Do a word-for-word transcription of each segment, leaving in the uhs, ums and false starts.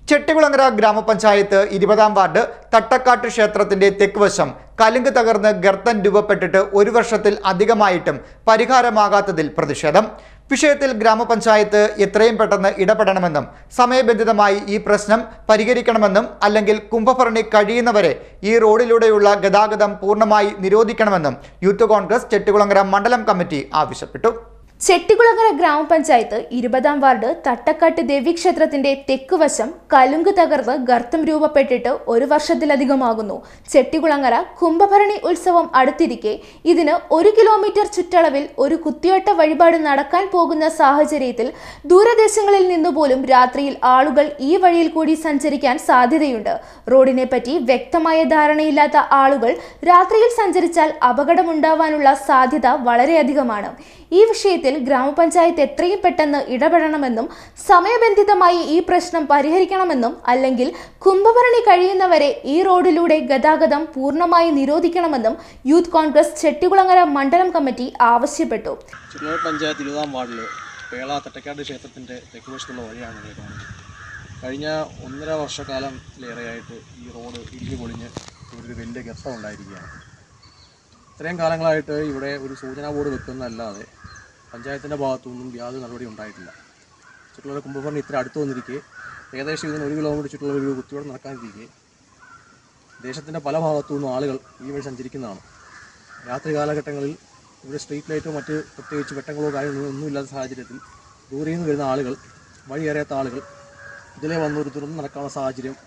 ചെട്ടികുളങ്ങര ഗ്രാമപഞ്ചായത്ത് ഇരുപതാം വാർഡ് തട്ടക്കാട്ട് ക്ഷേത്രത്തിന്റെ തെക്കുവശം കലുങ്ക് തകർന്ന് ഗർത്തം രൂപപ്പെട്ടിട്ട് ഒരു വർഷത്തിൽ അധികമായിട്ടും പരിഹാരമാകാത്തതിൽ പ്രതിഷേധം. വിഷയത്തിൽ ഗ്രാമപഞ്ചായത്ത് എത്രയും പെട്ടെന്ന് ഇടപെടണമെന്നും സമയബന്ധിതമായി ഈ പ്രശ്നം പരിഹരിക്കണമെന്നും അല്ലെങ്കിൽ കുംഭഭരണി കഴിയുന്നവരെ ഈ റോഡിലൂടെയുള്ള ഗതാഗതം പൂർണ്ണമായി നിരോധിക്കണമെന്നും യൂത്ത് കോൺഗ്രസ് ചെട്ടികുളങ്ങര മണ്ഡലം കമ്മിറ്റി ആവശ്യപ്പെട്ടു. ചെട്ടികുളങ്ങര ഗ്രാമപഞ്ചായത്ത് ഇരുപതാം വാർഡ് തട്ടക്കാട്ട് ദേവീക്ഷേത്രത്തിന്റെ തെക്കുവശം കലുങ്ക് തകർന്ന് ഗർത്തം രൂപപ്പെട്ടിട്ട് ഒരു വർഷത്തിലധികമാകുന്നു. ചെട്ടികുളങ്ങര കുംഭഭരണി ഉത്സവം അടുത്തിരിക്കെ ഇതിന് ഒരു കിലോമീറ്റർ ചുറ്റളവിൽ ഒരു കുത്തിയോട്ട വഴിപാട് നടക്കാൻ പോകുന്ന സാഹചര്യത്തിൽ ദൂരദേശങ്ങളിൽ നിന്നുപോലും രാത്രിയിൽ ആളുകൾ ഈ വഴിയിൽ കൂടി സഞ്ചരിക്കാൻ സാധ്യതയുണ്ട്. റോഡിനെ പറ്റി വ്യക്തമായ ധാരണയില്ലാത്ത ആളുകൾ രാത്രിയിൽ സഞ്ചരിച്ചാൽ അപകടമുണ്ടാവാനുള്ള സാധ്യത വളരെയധികമാണ്. ഈ വിഷയത്തിൽ ഗ്രാമപഞ്ചായത്ത് എത്രയും പെട്ടെന്ന് ഇടപെടണമെന്നും സമയബന്ധിതമായി ഈ പ്രശ്നം പരിഹരിക്കണമെന്നും അല്ലെങ്കിൽ കുംഭഭരണി കഴിയുന്നവരെ ഈ റോഡിലൂടെ ഗതാഗതം പൂർണ്ണമായി നിരോധിക്കണമെന്നും യൂത്ത് കോൺഗ്രസ് ചെട്ടികുളങ്ങര മണ്ഡലം കമ്മിറ്റി ആവശ്യപ്പെട്ടു. ചെട്ടികുളങ്ങര പഞ്ചായത്ത് ഇരുപതാം വാർഡിൽ പേള തട്ടക്കാട് ക്ഷേത്രത്തിന്റെ തെക്കുവശത്തുള്ള വഴിയാണ് നിങ്ങൾ കാണുന്നത്. കഴിഞ്ഞ ഒന്നര വർഷക്കാലത്തിലേറെയായിട്ട് ഈ റോഡ് ഇടിഞ്ഞു പൊളിഞ്ഞ് ഒരു വലിയ ഗർത്തം ഉണ്ടായിരിക്കുകയാണ്. ഇത്രയും കാലങ്ങളായിട്ട് ഇവിടെ ഒരു സൂചനാ ബോർഡ് വെക്കുന്നതല്ലാതെ പഞ്ചായത്തിൻ്റെ ഭാഗത്തുനിന്നും യാതൊരു നടപടി ഉണ്ടായിട്ടില്ല. ചുറ്റുള്ള കുംഭഭരണി ഇത്ര അടുത്ത് വന്നിരിക്കെ ഏകദേശം ഇതിന് ഒരു കിലോമീറ്റർ ചുറ്റുള്ള ഒരു കുത്തിയോടെ നടക്കാനിരിക്കെ ദേശത്തിൻ്റെ പല ഭാഗത്തു നിന്നും ആളുകൾ ഈ വഴി സഞ്ചരിക്കുന്നതാണ്. രാത്രി കാലഘട്ടങ്ങളിൽ ഇവിടെ സ്ട്രീറ്റ് ലൈറ്റോ മറ്റ് പ്രത്യേകിച്ച് വെട്ടങ്ങളോ കാര്യങ്ങളോ ഒന്നുമില്ലാത്ത സാഹചര്യത്തിൽ ദൂരെ നിന്ന് വരുന്ന ആളുകൾ, വഴി അറിയാത്ത ആളുകൾ ഇതിലെ വന്നൊരു തുറന്ന് നടക്കാനുള്ള സാഹചര്യം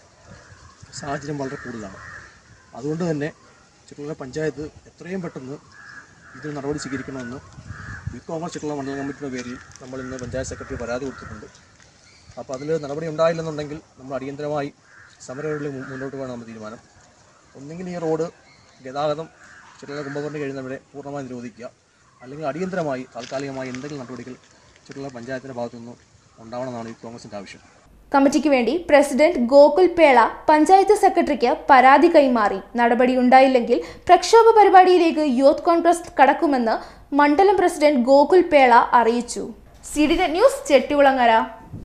സാഹചര്യം വളരെ കൂടുതലാണ്. അതുകൊണ്ട് തന്നെ ചെട്ടികുളങ്ങര പഞ്ചായത്ത് എത്രയും പെട്ടെന്ന് ഇതിൽ നടപടി സ്വീകരിക്കണമെന്ന് യൂത്ത് കോൺഗ്രസ് ചെട്ടികുളങ്ങര മണ്ഡലം കമ്മിറ്റിയുടെ പേരിൽ നമ്മൾ ഇന്ന് പഞ്ചായത്ത് സെക്രട്ടറി പരാതി കൊടുത്തിട്ടുണ്ട്. അപ്പോൾ അതിൽ നടപടി ഉണ്ടായില്ലെന്നുണ്ടെങ്കിൽ നമ്മൾ അടിയന്തരമായി സമരങ്ങളിൽ മുന്നോട്ട് പോകാൻ നമ്മൾ തീരുമാനം. ഒന്നെങ്കിൽ ഈ റോഡ് ഗതാഗതം ചെട്ടികുളങ്ങര കുംഭഭരണി കഴിയുന്നവരെ പൂർണ്ണമായി നിരോധിക്കുക, അല്ലെങ്കിൽ അടിയന്തരമായി താൽക്കാലികമായി എന്തെങ്കിലും നടപടികൾ ചെട്ടികുളങ്ങര പഞ്ചായത്തിൻ്റെ ഭാഗത്തുനിന്ന് ഉണ്ടാവണമെന്നാണ് യൂത്ത് കോൺഗ്രസിൻ്റെ ആവശ്യം. കമ്മിറ്റിക്ക് വേണ്ടി പ്രസിഡന്റ് ഗോകുൽ പേള പഞ്ചായത്ത് സെക്രട്ടറിക്ക് പരാതി കൈമാറി. നടപടി ഉണ്ടായില്ലെങ്കിൽ പ്രക്ഷോഭ പരിപാടിയിലേക്ക് യൂത്ത് കോൺഗ്രസ് കടക്കുമെന്ന് മണ്ഡലം പ്രസിഡന്റ് ഗോകുൽ പേള അറിയിച്ചു. C D net news Chettikulangara.